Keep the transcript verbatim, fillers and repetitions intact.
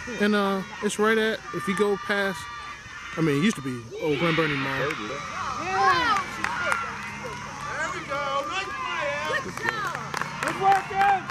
And uh, it's right at, if you go past, I mean, it used to be Old Glen Burnie Mall. Yeah. There we go. Nice play, Al. Good work, Al.